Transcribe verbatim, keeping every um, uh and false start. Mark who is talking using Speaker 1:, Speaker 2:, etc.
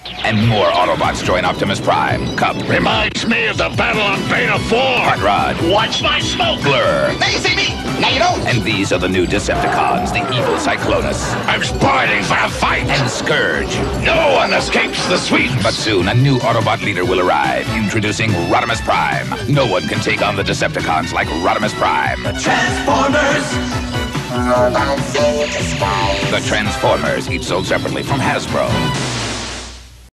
Speaker 1: And more Autobots join Optimus Prime. Cup.
Speaker 2: Reminds me of the battle on Beta four.
Speaker 1: Hot Rod.
Speaker 2: Watch my smoke.
Speaker 1: Blur.
Speaker 3: Now you see me, now you don't.
Speaker 1: And these are the new Decepticons, the evil Cyclonus.
Speaker 2: I'm spoiling for a fight.
Speaker 1: And Scourge.
Speaker 2: No one escapes the sweet.
Speaker 1: But soon, a new Autobot leader will arrive, introducing Rodimus Prime. No one can take on the Decepticons like Rodimus Prime.
Speaker 4: Transformers!
Speaker 1: The Transformers, each sold separately from Hasbro.